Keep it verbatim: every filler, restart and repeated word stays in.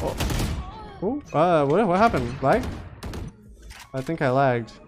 Oh, oh uh, what, what happened? Lag? I think I lagged.